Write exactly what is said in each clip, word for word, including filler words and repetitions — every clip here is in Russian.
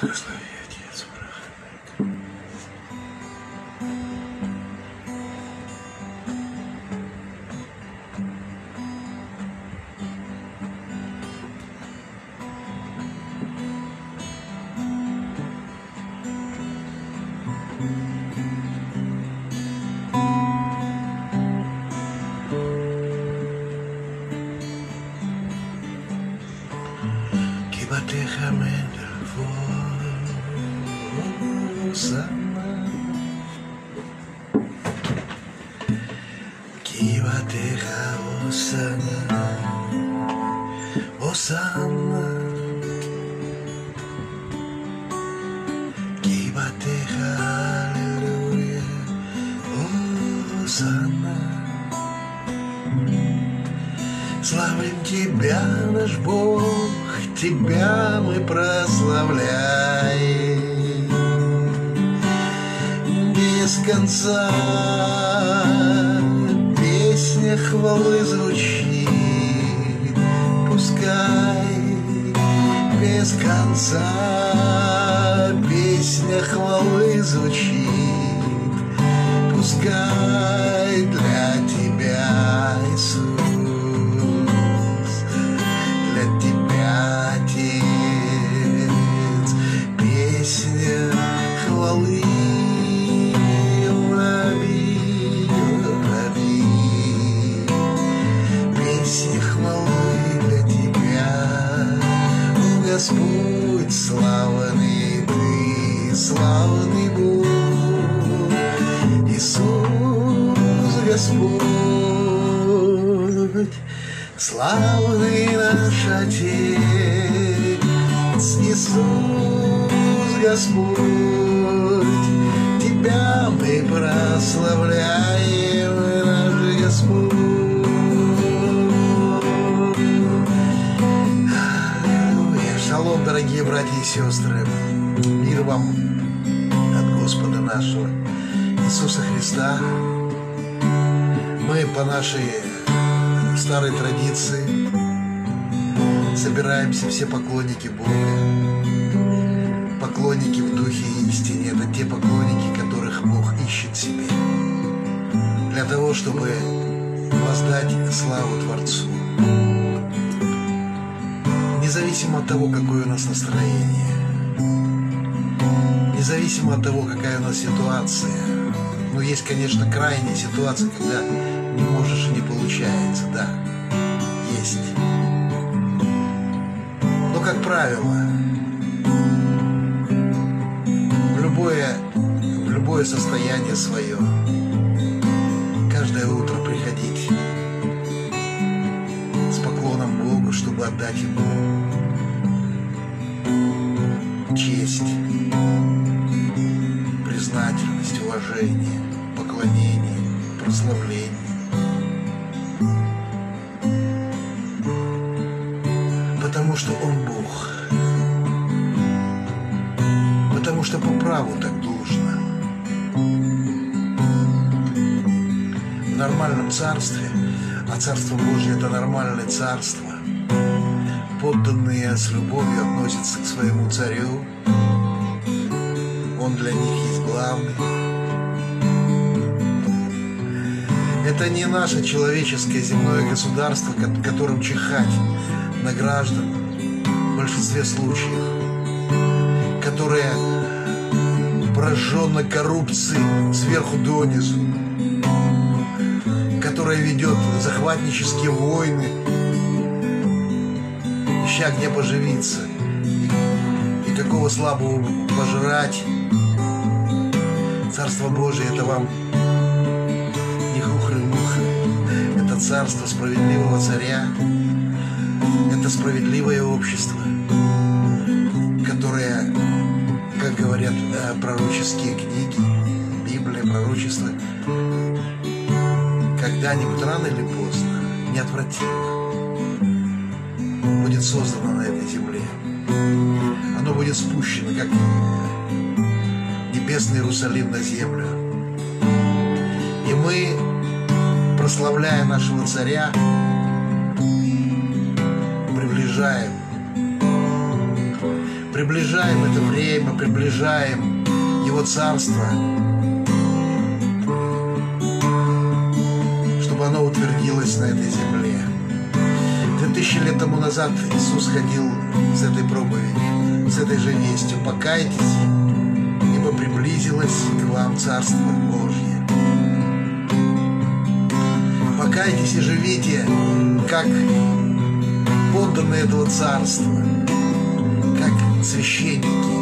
Благослови, Отец, Брахамик. Кибатеха мендельфо Осанна, Кибатеха Осанна, Осанна, Кибатеха Аллилуйя, Осанна. Славим Тебя, наш Бог, Тебя мы прославляем. Без конца песня хвалы звучит, пускай без конца песня хвалы звучит, пускай для Тебя, Иисус. Хвалы, раби, раби, песни хвалы для Тебя, о Господь, славный Ты, славный Бог, Иисус Господь, славный наш Отец, Иисус Господь, Тебя мы прославляем, наш Господь. Аллилуйя. Шалом, дорогие братья и сестры, мир вам от Господа нашего Иисуса Христа. Мы по нашей старой традиции собираемся все поклонники Бога, поклонники в духе и истине. Это те поклонники, которых Бог ищет себе, для того, чтобы воздать славу Творцу. Независимо от того, какое у нас настроение, независимо от того, какая у нас ситуация. Ну, есть, конечно, крайние ситуации, когда не можешь и не получается, да, есть. Но, как правило, в любое, в любое состояние свое, каждое утро приходить с поклоном Богу, чтобы отдать Ему честь, признательность, уважение, поклонение, прославление. Потому что Он Бог. Потому что по праву так должно. В нормальном царстве, а Царство Божье — это нормальное царство, подданные с любовью относятся к своему царю. Он для них есть главный. Это не наше человеческое земное государство, которым чихать на граждан в большинстве случаев, которое прожжено коррупцией сверху донизу, которое ведет захватнические войны, ища где поживиться и, и какого слабого пожрать. Царство Божие — это вам не хухры-мухры, это царство справедливого царя, это справедливое общество, которое, как говорят да, пророческие книги, Библия, пророчество, когда-нибудь рано или поздно, неотвратимо, будет создано на этой земле. Оно будет спущено, как небесный Иерусалим на землю. И мы, прославляя нашего царя, приближаем приближаем это время, приближаем Его Царство, чтобы оно утвердилось на этой земле. Две тысячи лет тому назад Иисус ходил с этой проповедью, с этой же вестью: покайтесь, ибо приблизилось к вам Царство Божье. Покайтесь и живите, как подданные этого Царства, как священники,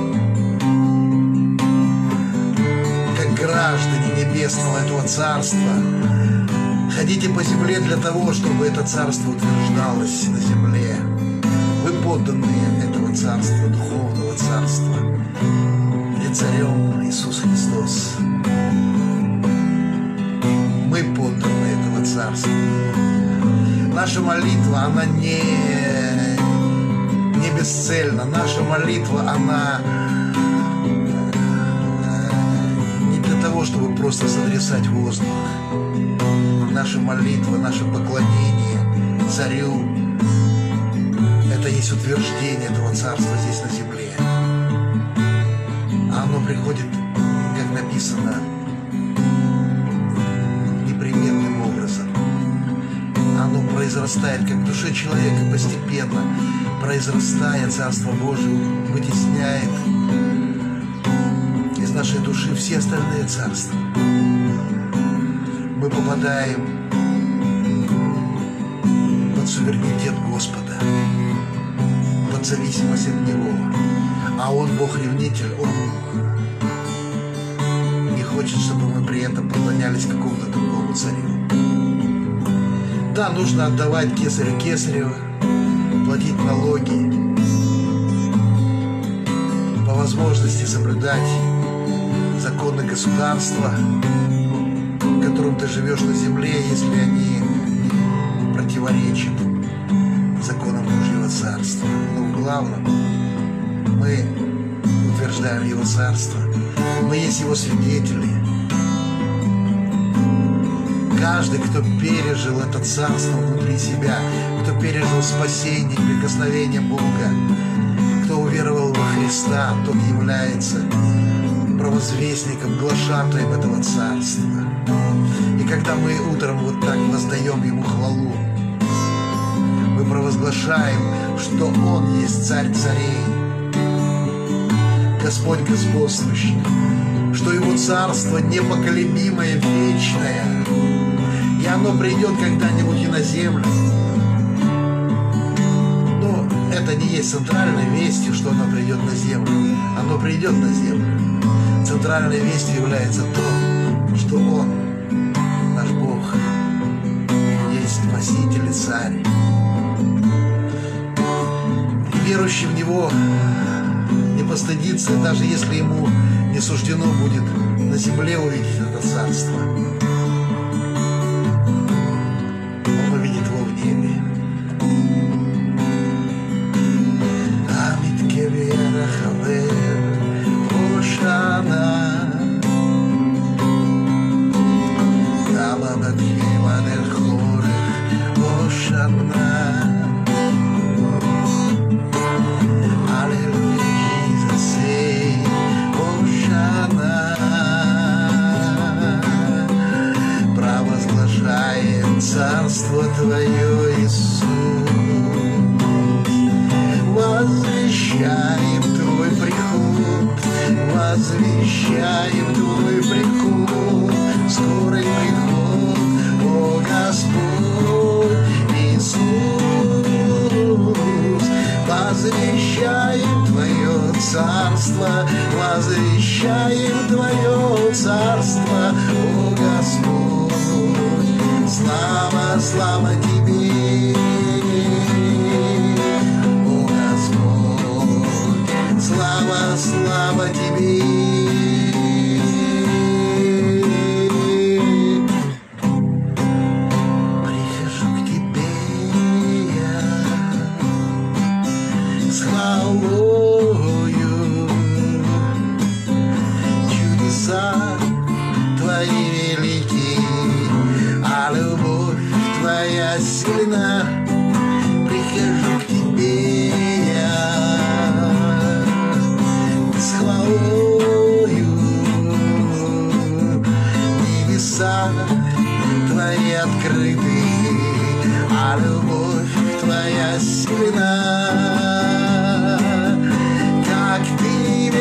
как граждане небесного этого Царства. Ходите по земле для того, чтобы это Царство утверждалось на земле. Вы подданные этого Царства, Духовного Царства, где Царем Иисус Христос. Мы подданные этого Царства. Наша молитва, она не, не бесцельна. Наша молитва, она не для того, чтобы просто сотрясать воздух. Наша молитва, наше поклонение Царю — это есть утверждение этого Царства здесь на земле. А оно приходит, как написано, непременным образом. Оно произрастает, как в душе человека, постепенно произрастая, Царство Божие вытесняет из нашей души все остальные царства. Мы попадаем под суверенитет Господа, под зависимость от Него. А Он Бог-ревнитель, Он не хочет, чтобы мы при этом поклонялись какому-то другому царю. Да, нужно отдавать кесарю кесарева, платить налоги, по возможности соблюдать законы государства, в котором ты живешь на земле, если они противоречат законам Божьего Царства. Но в главном мы утверждаем Его Царство. Мы есть Его свидетели. Каждый, кто пережил это Царство внутри себя, кто пережил спасение, прикосновение Бога, кто уверовал во Христа, тот является провозвестником, глашатаем этого Царства. И когда мы утром вот так воздаем Ему хвалу, мы провозглашаем, что Он есть Царь царей, Господь господствующий, что Его Царство непоколебимое, вечное, и оно придет когда-нибудь и на землю. Но это не есть центральной вестью, что оно придет на землю. Оно придет на землю. Центральной вестью является то, что Он, наш Бог, есть Спаситель и Царь. И верующий в Него не постыдится, даже если ему не суждено будет на земле увидеть это Царство. Он увидит его в небе. Амит кевера хавер ошана Таба бадхема дер хорех ошана. Царство Твое, Иисус, возвещаем Твой приход, возвещаем Твой приход, скорый приход, о Господь Иисус, возвещаем Твое Царство, возвещаем Твое Царство, о Господь. Слава, слава Тебе, о Господь, слава, слава Тебе. Прихожу к Тебе я с хвалою, чудеса Твои велики, а любовь Твоя сильна. Прихожу к Тебе я сильна, как ты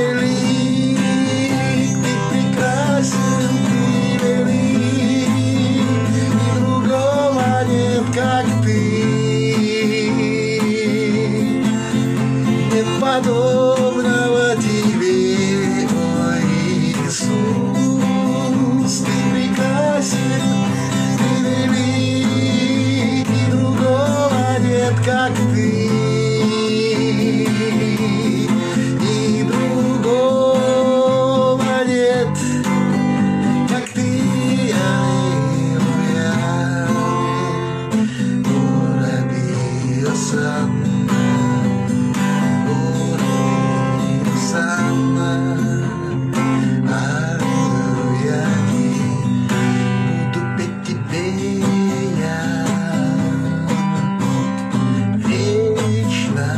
велик, ты прекрасен, ты велик, и другого нет, как ты. Нет подобного тебе, ой, Иисус, ты прекрасен, ты велик, и другого нет, как ты, и другого нет, как ты. Аллилуйя, Ураби Осанна, Ураби Осанна, аллилуйя, буду петь тебе я вечно,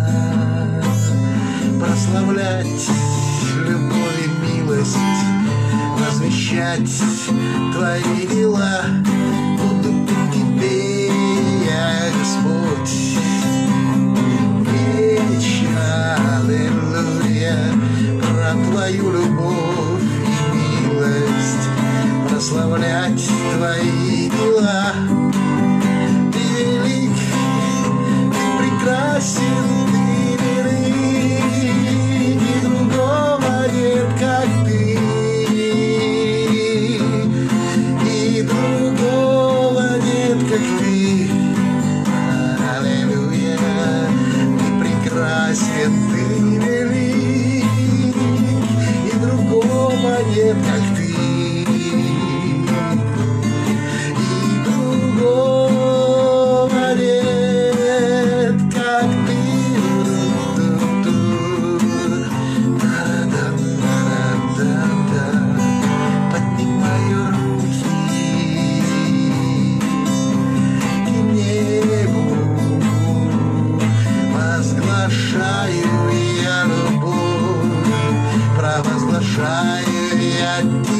прославлять любовь и милость, возвещать твои дела. Буду петь тебе я, Господь, вечно, аллилуйя, про твою любовь и милость, прославлять твои дела. Ты велик, ты прекрасен, ты велик, и другого нет, как ты, и другого нет, как ты. Аллилуйя, ты прекрасен, ты велик, и другого нет, как ты, и другого нет, как ты. Да-да-да-да-да. Поднимаю руки к небу, возглашаю я любовь, провозглашаю я тебя.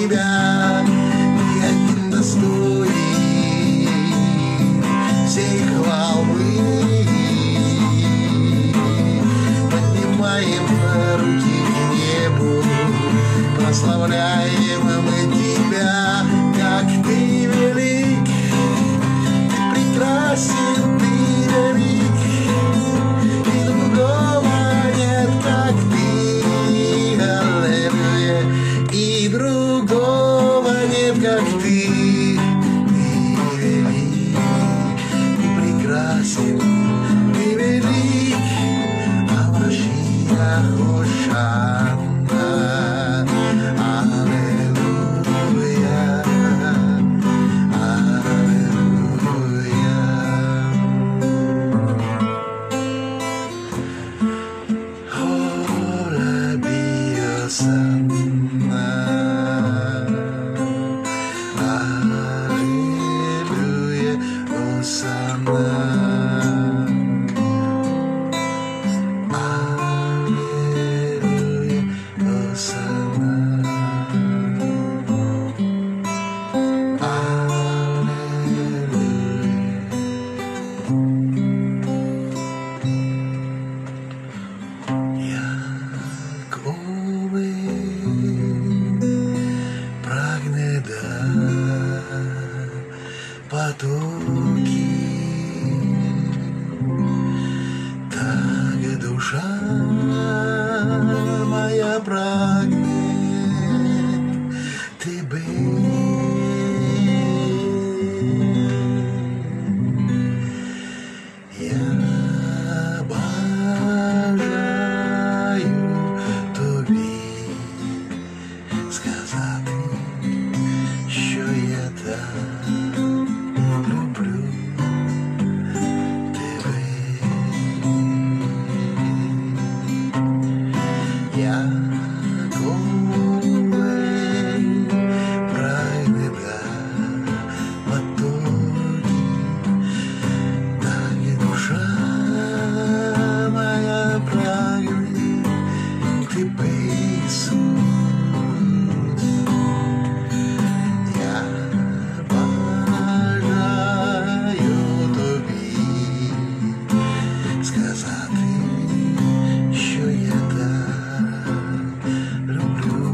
сказати, що я так люблю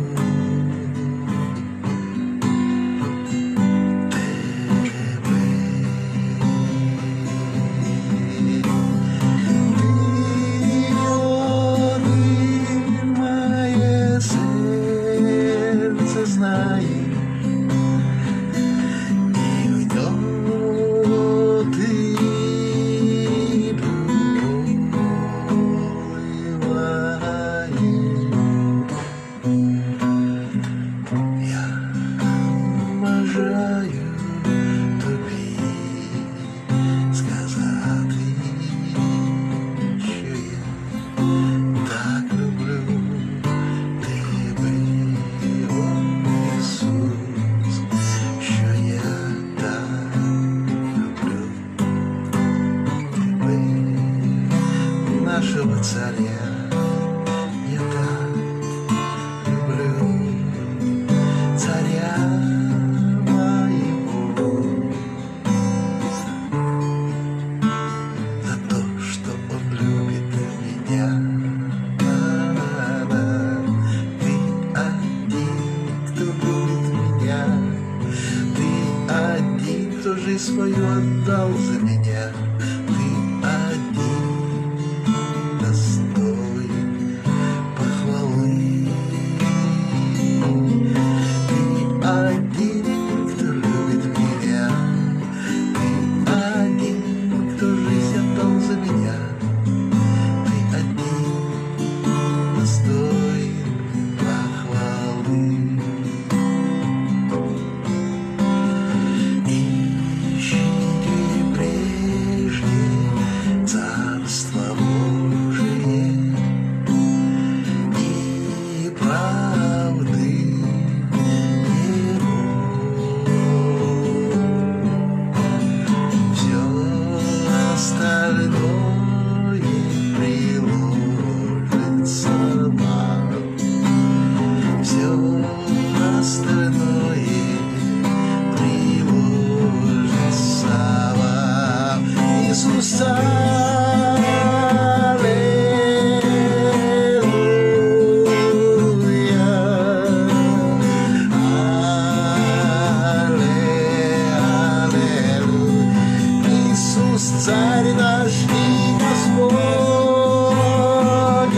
тебе. Ти моє серце знає, і в ньому ти бажаю тобі сказати, що я так люблю тебе, о Ісус, що я так люблю тебе, нашого царя. Я так люблю царя моего, за то, что он любит меня. Ты один, кто любит меня. Ты один, кто жизнь свою отдал за меня. Ты один, достоин похвалы. Ты один, кто любит меня. Ты один, кто жизнь отдал за меня. Ты один, достоин похвалы. Ищите прежде Царство Божие и правды Его. Все остальное приложится вам. Все остальное приложится вам. Иисус, аллилуйя, аллилуйя. Иисус, Царь наш и Господь,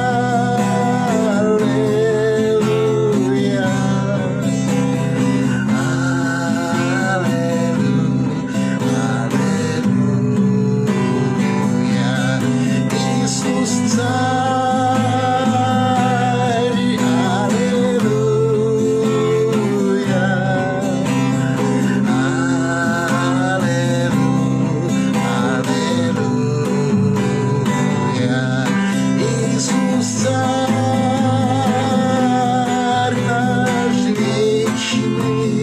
аллилуйя, аллилуйя. Иисус, Царь, аллилуйя, аллилуйя. Иисус, Царь наш вечный,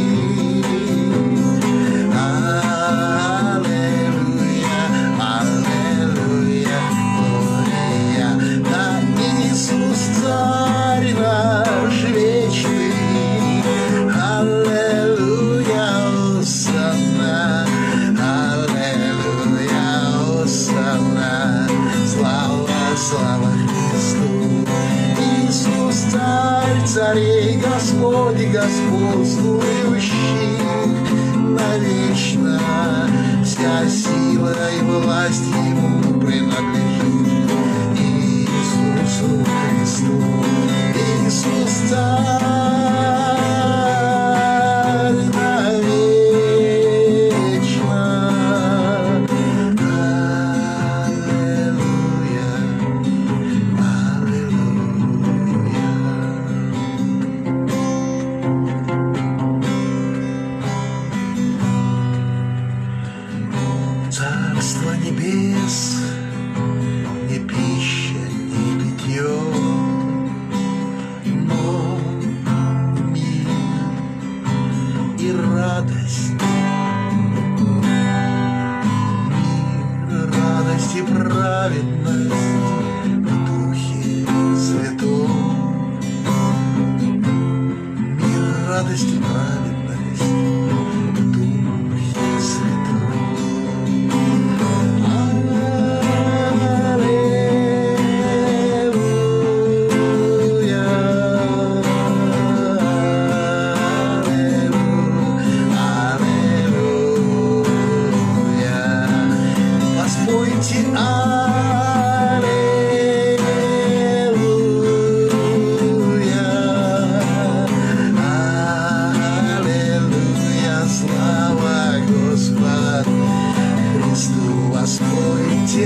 аллилуйя, аллилуйя, глория. Да, Иисус, Царь наш вечный, аллилуйя, осанна, аллилуйя, осанна. Слава, слава Христу. Иисус, Царь царей, Господь и господствующий навечно. Вся сила и власть Ему принадлежит, Иисусу Христу. Иисус, Царь навечно. Аллилуйя, аллилуйя. Царство небес не пища, не питье, но мир и радость. Мир, радость и праведность в Духе Святом. Мир, радость и праведность в Духе Святом. Аллилуйя, слава Господу Христу, воспойте.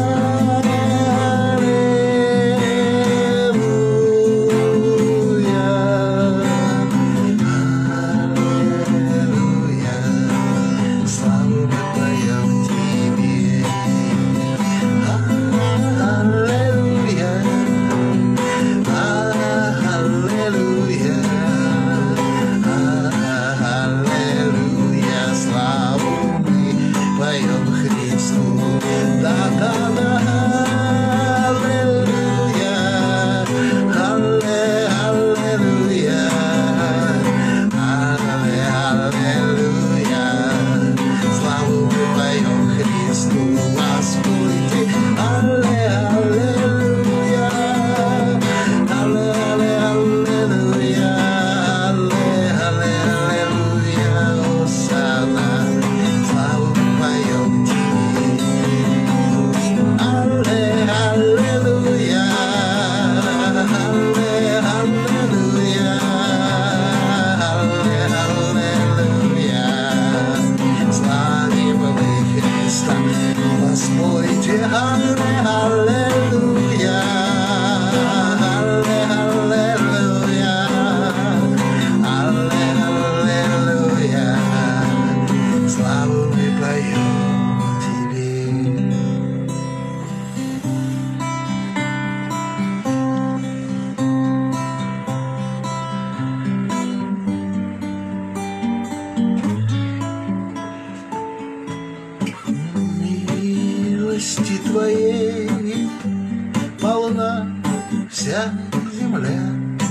Милости Твоей полна вся земля,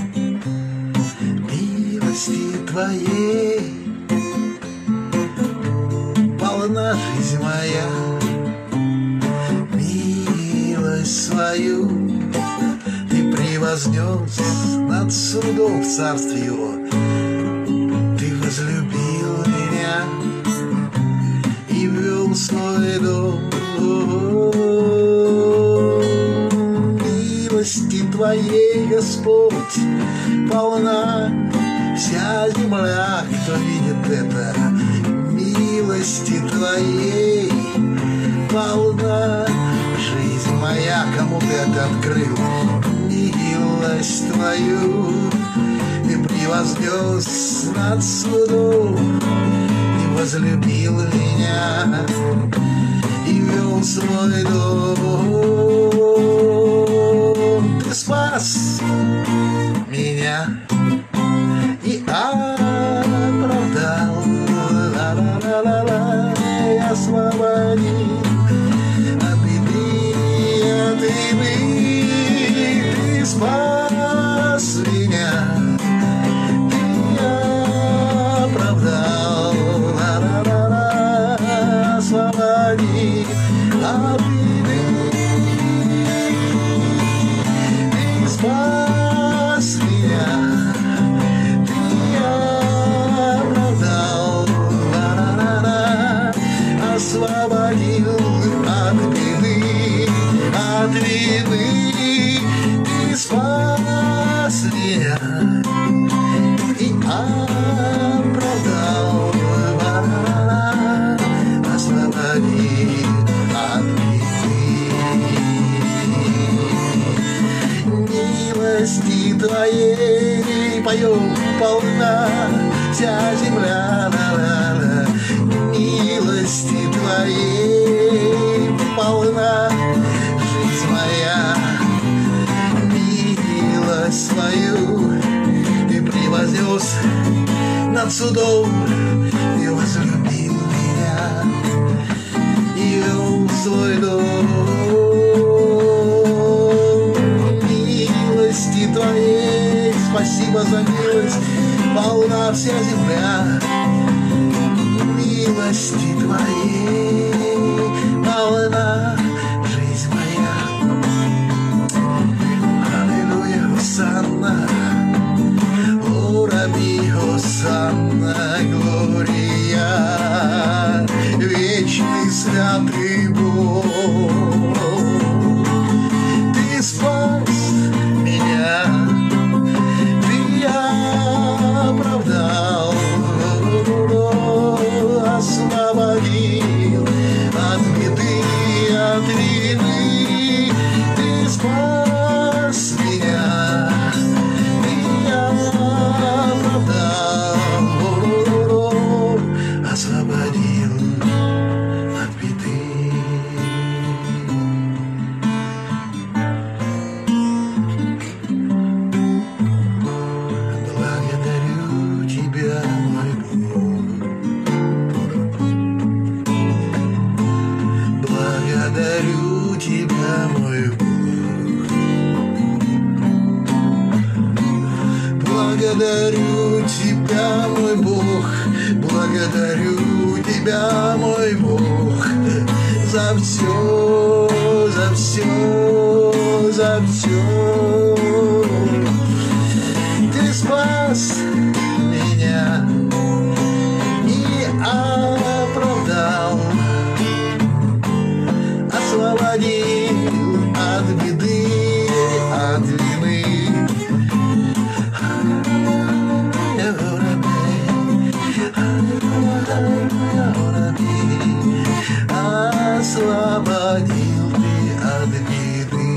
милости Твоей полна жизнь моя, милость свою Ты превознес над судом в царстве Его. Ты возлюбил меня и ввел в свой дом. Милости Твоей, Господь, полна вся земля, кто видит это. Милости Твоей полна жизнь моя, кому Ты это открыл. Милость Твою Ты превознес над судом, Ты возлюбил меня и вел свой дом. Ты спас меня и оправдал, ла-ла-ла-ла-ла, и освободил от беды, от беды. Ты спас меня, Ты оправдал, ла-ла-ла-ла, освободил от беды. Ты спас меня, освободил от беды, от вины. Ты спас меня и оправдал, освободил от беды. Милости Твоей поем полна вся земля, ла-ла-ла. Милости Твоей полна жизнь моя, милость Твою Ты превознес над судом, Ты возлюбил меня и вел в свой дом. Милости Твоей, спасибо за милость, полна вся земля. Милости Твоей полна жизнь моя. Аллилуйя, Хосанна, о раби, Хосанна, Глория, вечный святый Бог. Тебя, мой Бог. Благодарю Тебя, мой Бог. Благодарю Тебя, мой Бог, за все, за все, за все. Ты спас меня и оправдал, освободил от беды, от вины. Освободил ты от беды.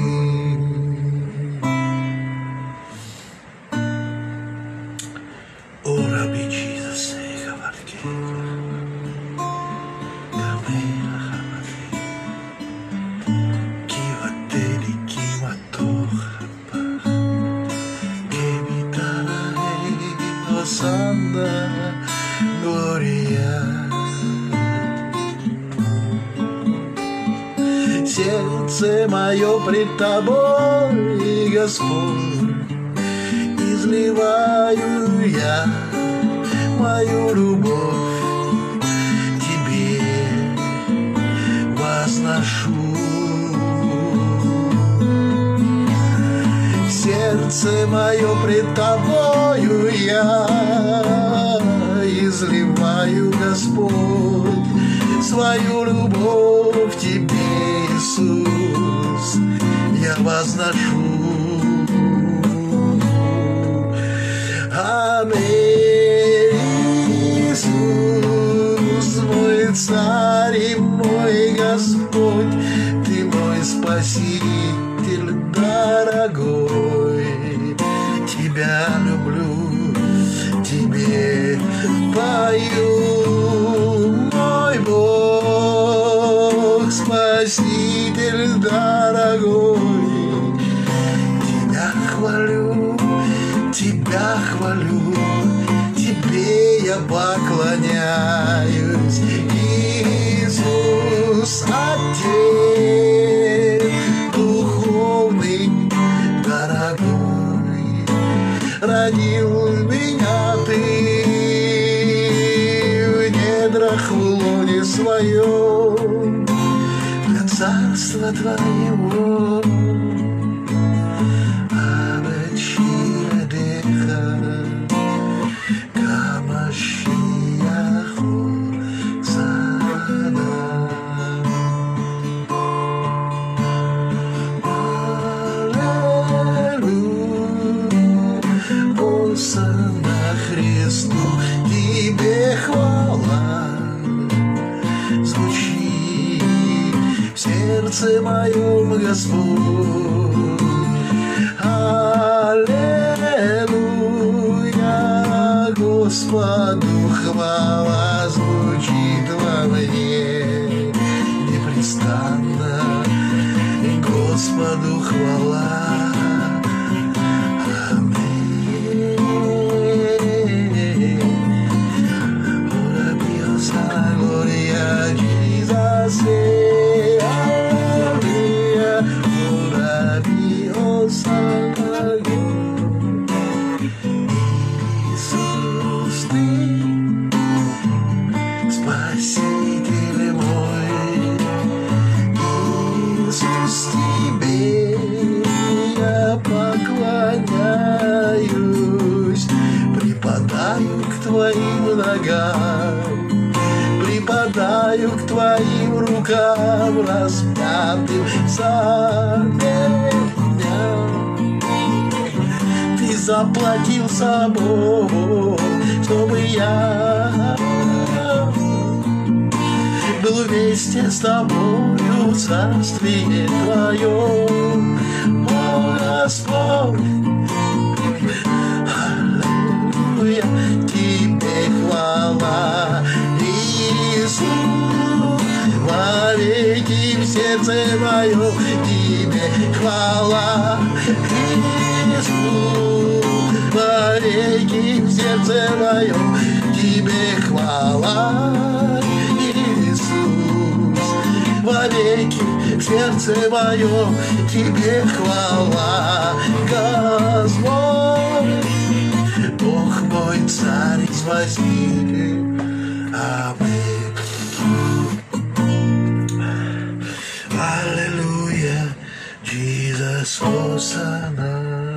О, Rabbi Jesus, Санна Глория. Сердце мое пред Тобой, Господь, изливаю я мою любовь Тебе возношу. Сердце мое пред Тобою я изливаю, Господь, свою любовь Тебе, Иисус, я возношу. Аминь, Иисус, мой Царь и мой Господь, Ты мой Спаситель дорогой. Тебя люблю, Тебе пою, мой Бог, Спаситель дорогой. Тебя хвалю, Тебя хвалю, Тебе я поклоняюсь, Иисус, Отец духовный, дорогой. Родил меня Ты в недрах в лоне своем для царства Твоего. Христу, Тебе хвала звучит в сердце моем, Господь. Аллилуйя, Господу хвала звучит во мне непрестанно, Господу хвала. Спаситель мой, Иисус, Тебе я поклоняюсь, припадаю к Твоим ногам, припадаю к Твоим рукам распятым за меня. Ты заплатил собой, чтобы я был вместе с Тобою в царстве Твоем, о Господь. Аллилуйя, Тебе хвала, Иисус, вовеки в сердце моем Тебе хвала, Иисус, вовеки в сердце моем Тебе хвала. Вовеки в сердце мое, тебе хвала, Господь. Бог мой, царь возник, аминь. Аллилуйя, Jesus, Hosanna.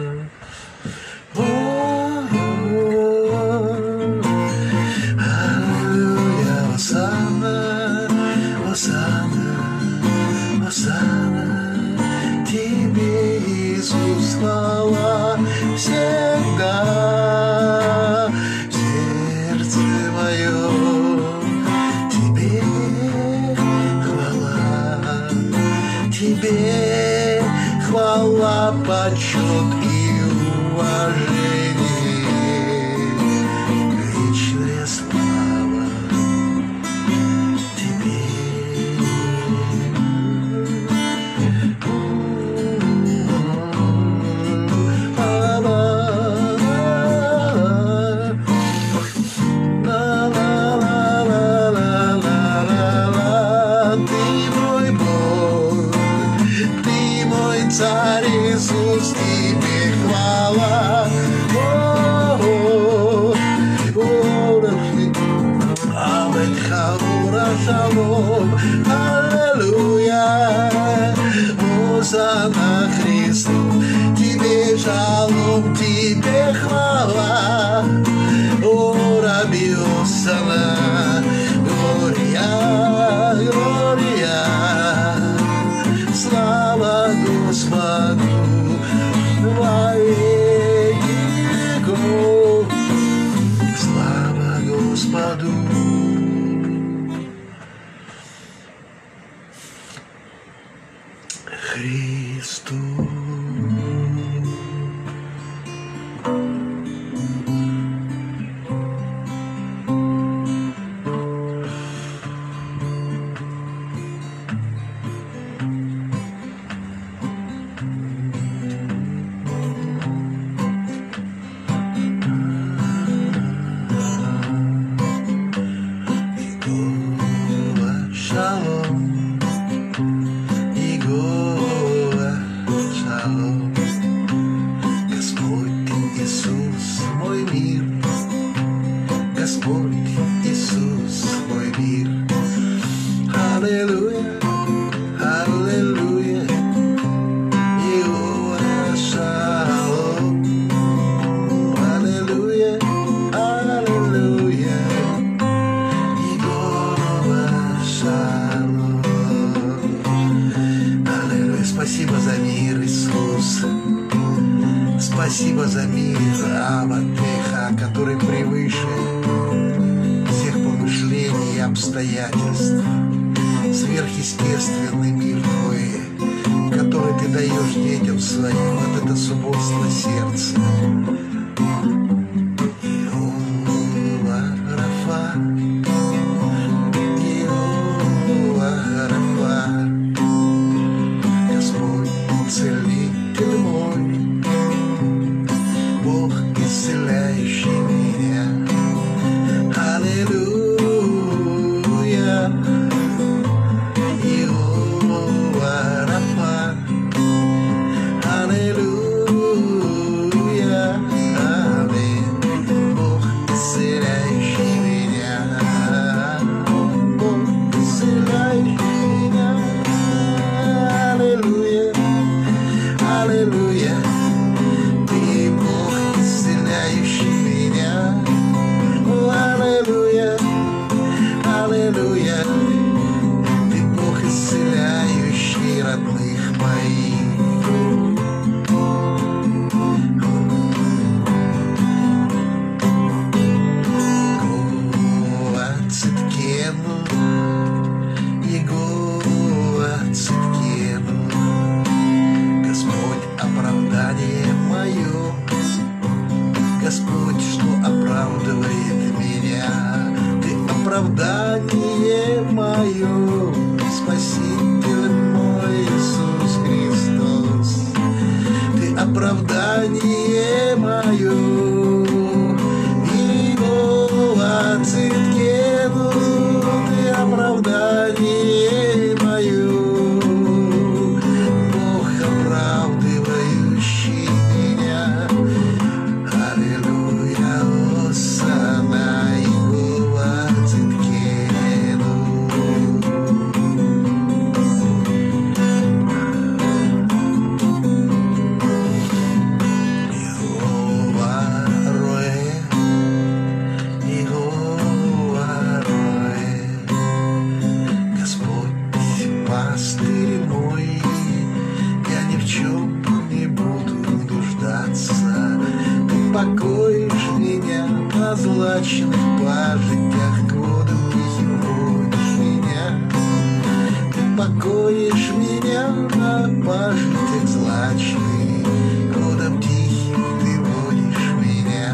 Аллилуйя, Hosanna, Hosanna, Hosanna. Тебе, Иисус, хвала всегда. Сердце мое, тебе хвала, тебе хвала, почет и уважение, вечная слава тебе. Царь Иисус, тебе хвала. Аминь, хаура, шалом, аллилуйя. Хосанна Христу, тебе шалом, тебе хвала. О, Раби Хосанна, глория, глория. Слава Господу во веки веков. Слава Господу. Христу. Спасибо за мир, Иисус. Спасибо за мир, Аватеха, который превыше всех помышлений и обстоятельств. Сверхъестественный мир Твой, который Ты даешь детям своим. Вот это субботство сердца. Иова Рафа, Иова Рафа. Целитель мой, Бог, исцеляющий меня. Аллилуйя, Иова Рафа. Аллилуйя, аминь. Бог, исцеляющий меня. Бог, исцеляющий меня. Аллилуйя. Аллилуйя, Ты Бог, исцеляющий меня. Аллилуйя, аллилуйя, Ты Бог, исцеляющий родных моих. Егова Циткену, Егова Циткену. Оправдание мое, Господь, что оправдывает меня. Ты оправдание мое, Спаситель мой Иисус Христос. Ты оправдание мое, Иегова Циткену. Ты оправдание мое. упокоишь меня на злачных пажитях, к водам тихим водишь меня. Ты покоишь меня на пажитях злачных, к водам тихим ты водишь меня.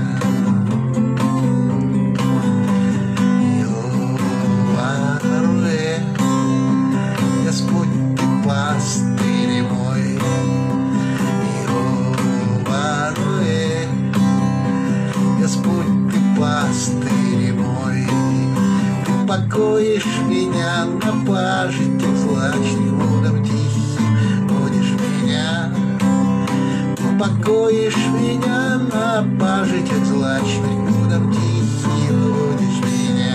Йо-ва-руэ, Господь, ты пастырь мой. Йо-ва-руэ, Господь, ты пастырь мой. Ты покоишь меня на пажитях злачных, водам тихим водишь меня. Ты покоишь меня на пажитях злачных, водам тихим водишь меня.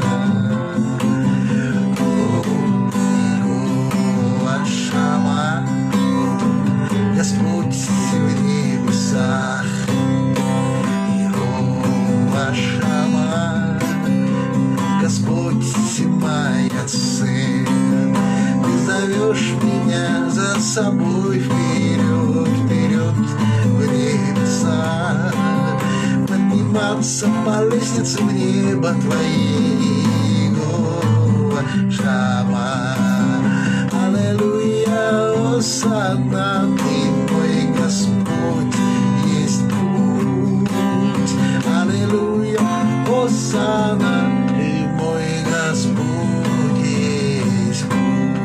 О, Шама, Господь в небесах. Йо-ва Шама, Господь моя цель. Ты зовешь меня за собой вперед, вперед в небеса, подниматься по лестнице в небо твои. Йо-ва Шама, аллилуйя, осанна, ты мой Господь, есть путь. Аллилуйя, осанна, ты мой Господь, есть путь.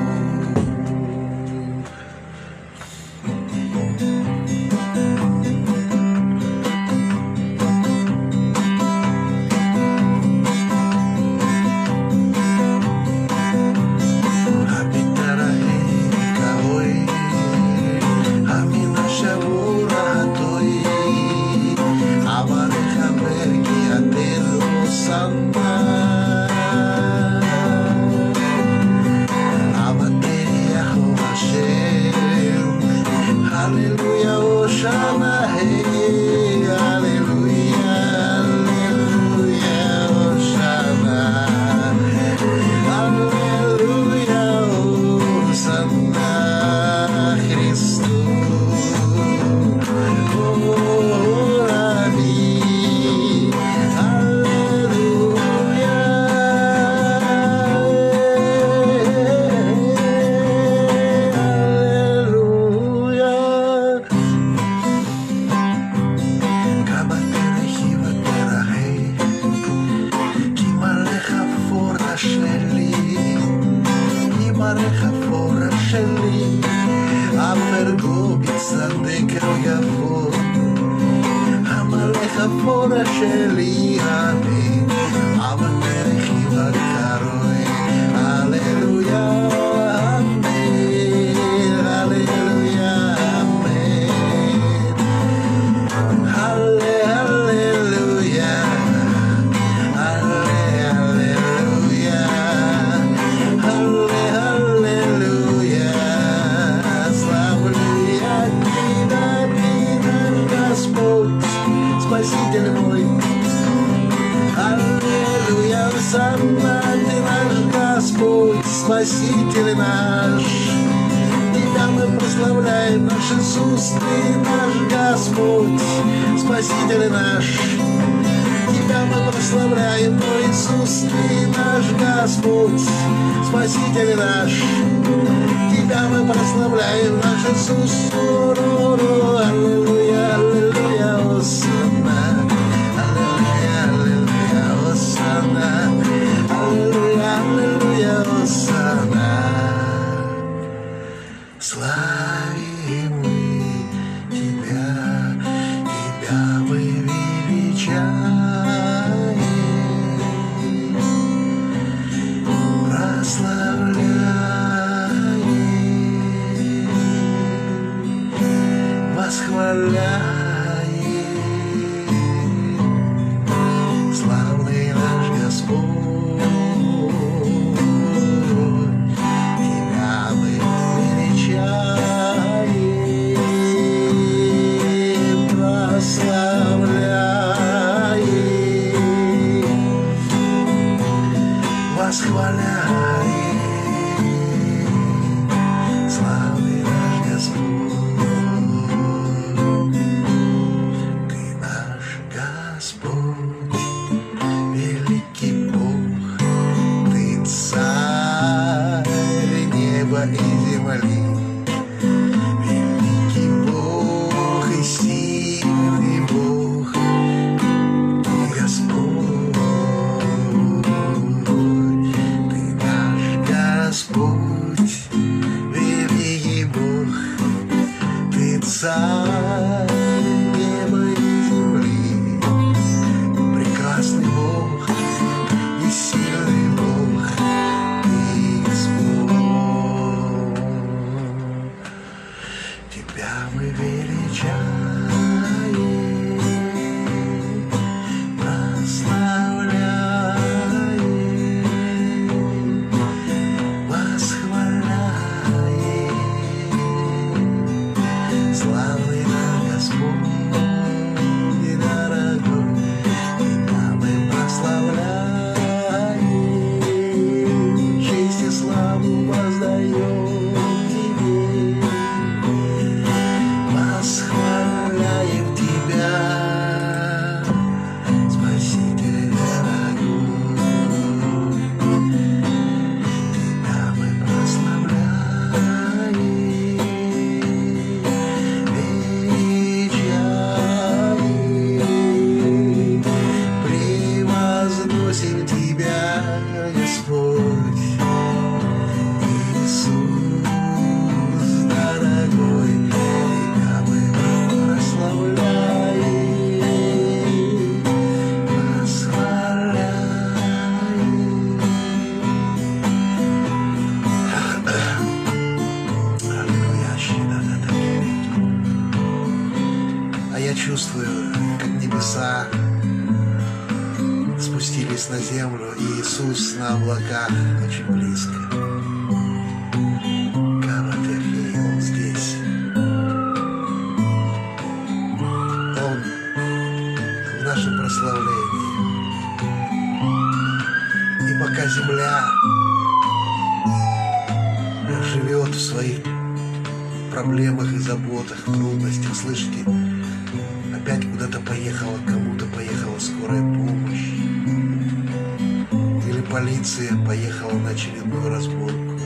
Спаситель мой, аллилуйя, осанна, ты наш Господь, Спаситель наш. Тебя мы прославляем, наш Иисус, ты наш Господь, Спаситель наш. Тебя мы прославляем, мой Иисус, ты наш Господь, Спаситель наш. Тебя мы прославляем, наш Иисус, аллилуйя, аллилуйя, осанна, аллилуйя, аллилуйя, осанна, аллилуйя, аллилуйя, осанна. Славим мы Тебя, Тебя мы величаем, прославляем, восхваляем. Славный наш Господь, Тебя мы величаем, прославляем, восхваляем. Славный наш Господь. царь неба и земли, прекрасный Бог и сильный Бог, и Господь. Тебя мы величаем, чувствую, как небеса спустились на землю, и Иисус на облаках очень близко. Каратехи, Он здесь. Он в нашем прославлении. И пока земля живет в своих проблемах и заботах, трудностях, слышите, опять куда-то поехала, кому-то поехала скорая помощь. Или полиция поехала на очередную разборку.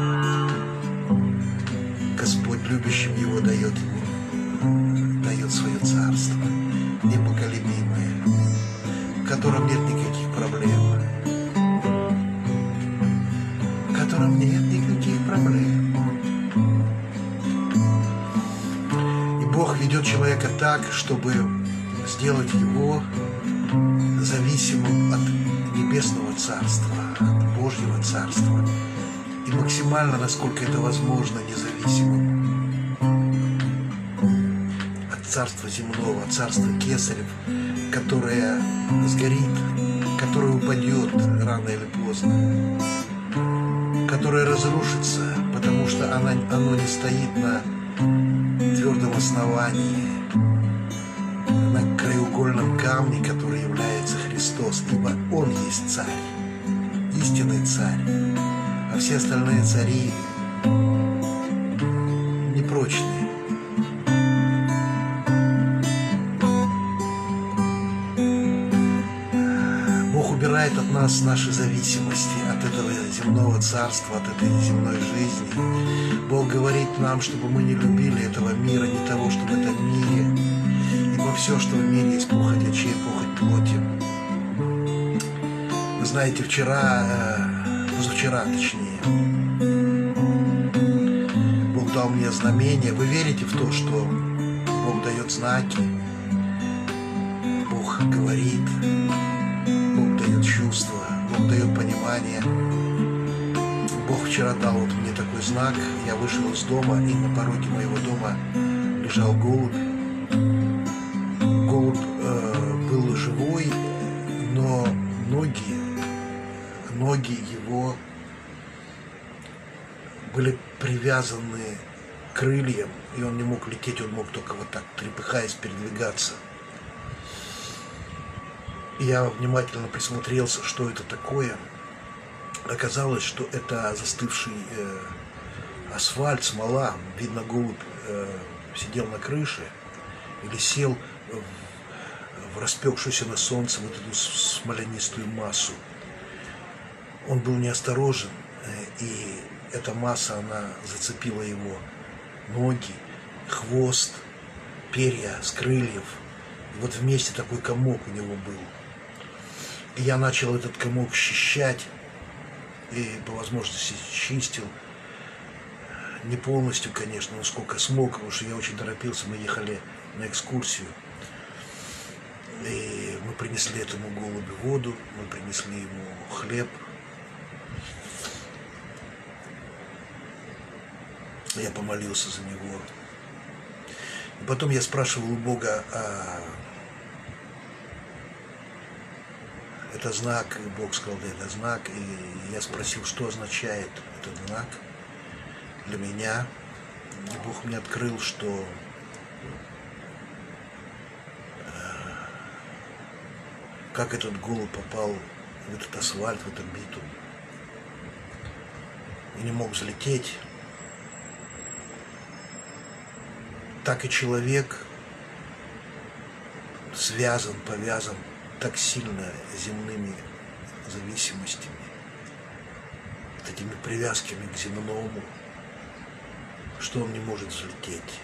Господь любящим его дает ему, дает свое царство, непоколебимое, в котором нет никаких проблем. В котором нет никаких проблем. Бог ведет человека так, чтобы сделать его зависимым от небесного царства, от Божьего царства, и максимально, насколько это возможно, независимым от царства земного, от царства кесарев, которое сгорит, которое упадет рано или поздно, которое разрушится, потому что оно, оно не стоит на твердом основании, на краеугольном камне, который является Христос, ибо Он есть царь, истинный царь, а все остальные цари непрочные. Бог убирает от нас наши зависимости, от этого земного царства, от этой земной жизни. Бог говорит нам, чтобы мы не любили этого мира, не того, что в этом мире, ибо все, что в мире, есть похоть очей, похоть плоти. Вы знаете, вчера, позавчера точнее, Бог дал мне знамение. Вы верите в то, что Бог дает знаки, Бог говорит, Бог дает чувства, Бог дает понимание. Бог вчера дал вот мне такой знак. Я вышел из дома, и на пороге моего дома лежал голубь. Голубь э, был живой, но ноги, ноги его были привязаны к крыльям, и он не мог лететь, он мог только вот так, трепыхаясь, передвигаться. И я внимательно присмотрелся, что это такое. Оказалось, что это застывший э, асфальт, смола. Видно, голубь э, сидел на крыше или сел в, в распекшуюся на солнце вот эту смолянистую массу. Он был неосторожен, э, и эта масса, она зацепила его ноги, хвост, перья с крыльев. И вот вместе такой комок у него был. И я начал этот комок счищать. И по возможности чистил, Не полностью, конечно, но сколько смог, потому что я очень торопился, мы ехали на экскурсию. И мы принесли этому голубю воду, мы принесли ему хлеб. Я помолился за него. И потом я спрашивал у Бога, а это знак, и Бог сказал, да, это знак. И я спросил, что означает этот знак для меня. И Бог мне открыл, что как этот голубь попал в этот асфальт, в этот битум, и не мог взлететь, так и человек связан, повязан так сильно земными зависимостями, такими привязками к земному, что он не может взлететь.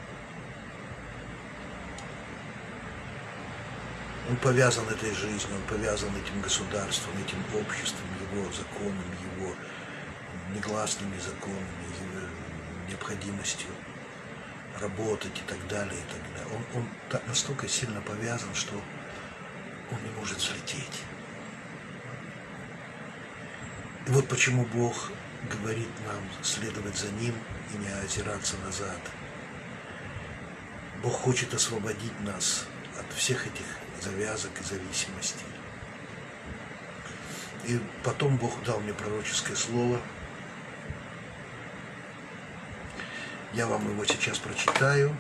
Он повязан этой жизнью, он повязан этим государством, этим обществом, его законами, его негласными законами, его необходимостью работать и так далее, и так далее. Он, он так, настолько сильно повязан, что он не может взлететь. И вот почему Бог говорит нам следовать за Ним и не озираться назад. Бог хочет освободить нас от всех этих завязок и зависимостей. И потом Бог дал мне пророческое слово. Я вам его сейчас прочитаю.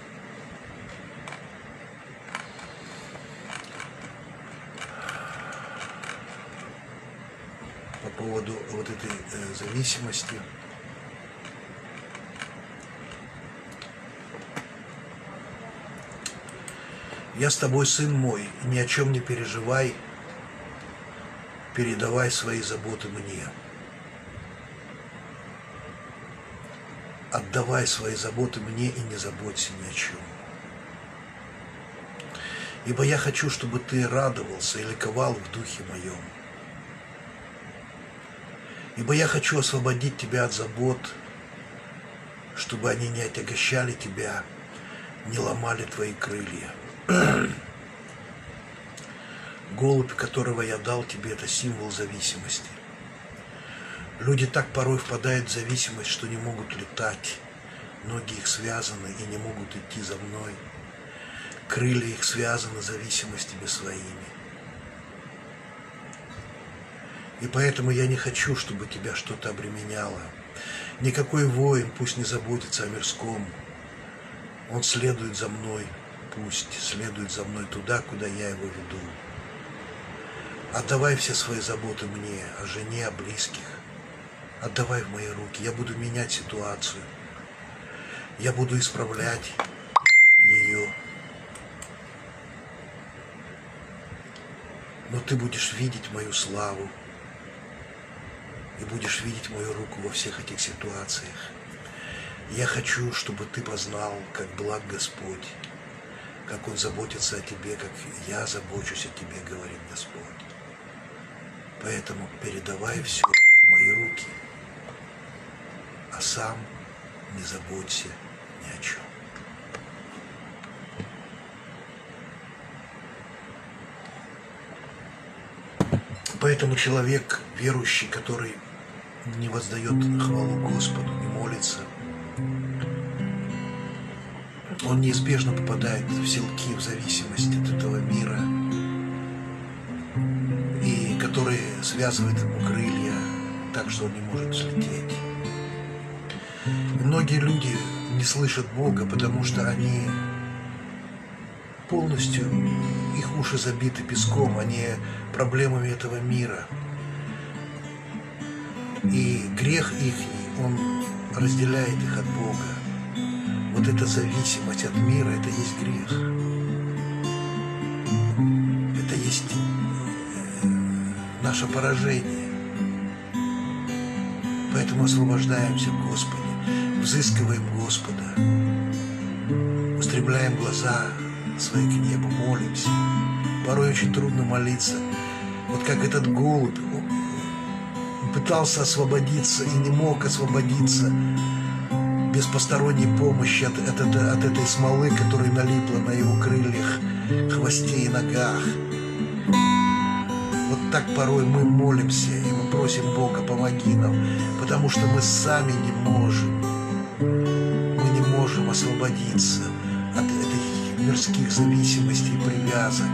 По поводу вот этой э, зависимости. Я с тобой, сын мой, ни о чем не переживай, передавай свои заботы мне. Отдавай свои заботы мне и не заботься ни о чем. Ибо я хочу, чтобы ты радовался и ликовал в духе моем. Ибо я хочу освободить тебя от забот, чтобы они не отягощали тебя, не ломали твои крылья. Голубь, которого я дал тебе, это символ зависимости. Люди так порой впадают в зависимость, что не могут летать. Ноги их связаны и не могут идти за мной. Крылья их связаны зависимостями своими. И поэтому я не хочу, чтобы тебя что-то обременяло. Никакой воин пусть не заботится о мирском. Он следует за мной. Пусть следует за мной туда, куда я его веду. Отдавай все свои заботы мне, о жене, о близких. Отдавай в мои руки. Я буду менять ситуацию. Я буду исправлять ее. Но ты будешь видеть мою славу. И будешь видеть мою руку во всех этих ситуациях. Я хочу, чтобы ты познал, как благ Господь. Как Он заботится о тебе, как я забочусь о тебе, говорит Господь. Поэтому передавай все в мои руки, а сам не заботься ни о чем. Поэтому человек, верующий, который не воздает хвалу Господу, не молится, он неизбежно попадает в селки, в зависимость от этого мира, и которые связывают ему крылья так, что он не может взлететь. И многие люди не слышат Бога, потому что они полностью, их уши забиты песком, они проблемами этого мира. И грех их, он разделяет их от Бога. Вот эта зависимость от мира, это есть грех. Это есть наше поражение. Поэтому освобождаемся в Господе, взыскиваем Господа, устремляем глаза свои к небу, молимся. Порой очень трудно молиться. Вот как этот голубь, он пытался освободиться и не мог освободиться. без посторонней помощи от, от, от, от этой смолы, которая налипла на его крыльях, хвосте и ногах. Вот так порой мы молимся, и мы просим Бога, помоги нам, потому что мы сами не можем. Мы не можем освободиться от этих мирских зависимостей и привязок.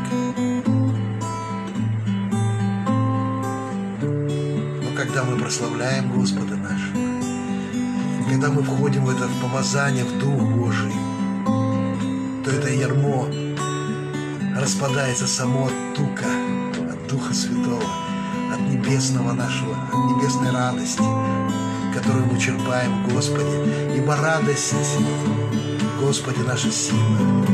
Но когда мы прославляем Господа нашего, когда мы входим в это в помазание, в Дух Божий, то это ярмо распадается само от тука, от Духа Святого, от небесного нашего, от небесной радости, которую мы черпаем в Господе. Ибо радость, Господи, наша сила.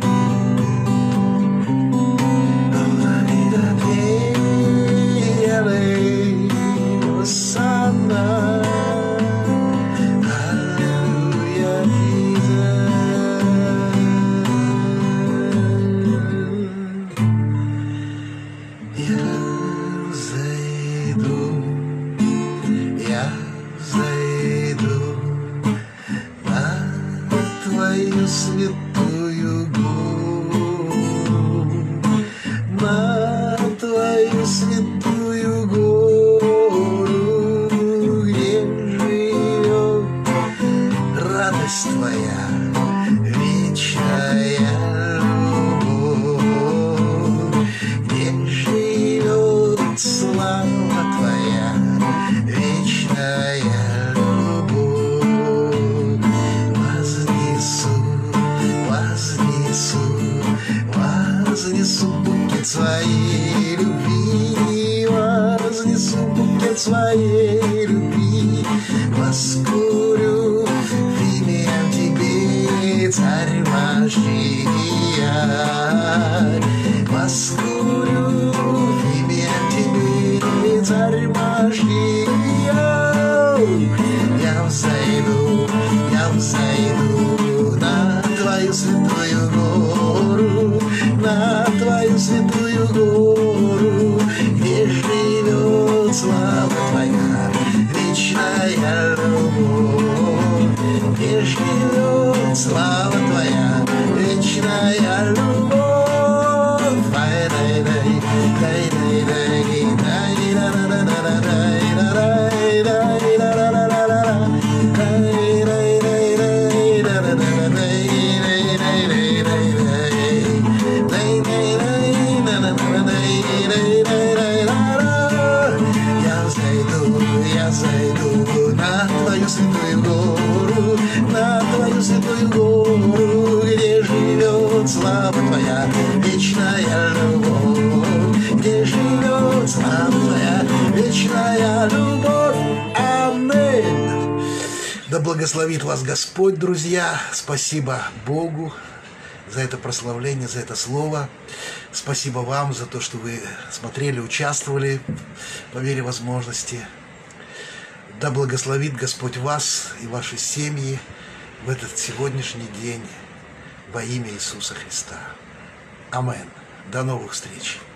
Святую гору, на твою святую гору, где живет радость твоя, вечная любовь, где живет слава твоя, вечная любовь. Вознесу букет своей любви, вознесу букет своей любви, воскурю в имя тебе, царь Машия, воскурю в имя тебе, царь Машия. Я взойду, я взойду на твою святую гору, на твою святую гору, где живет слава твоя, вечная любовь, где живет слава твоя, вечная любовь. Я зайду на твою святую гору, на твою святую гору, где живет слава твоя, вечная любовь, где живет слава твоя, вечная любовь. Аминь. Да благословит вас Господь, друзья. Спасибо Богу за это прославление, за это слово. Спасибо вам за то, что вы смотрели, участвовали по мере возможности. Да благословит Господь вас и ваши семьи в этот сегодняшний день во имя Иисуса Христа. Аминь. До новых встреч.